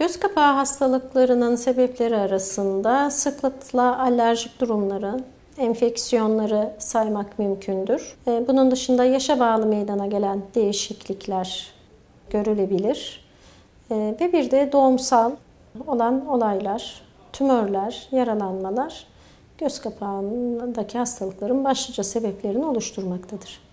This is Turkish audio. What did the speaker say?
Göz kapağı hastalıklarının sebepleri arasında sıklıkla alerjik durumları, enfeksiyonları saymak mümkündür. Bunun dışında yaşa bağlı meydana gelen değişiklikler görülebilir. Ve bir de doğumsal olan olaylar, tümörler, yaralanmalar göz kapağındaki hastalıkların başlıca sebeplerini oluşturmaktadır.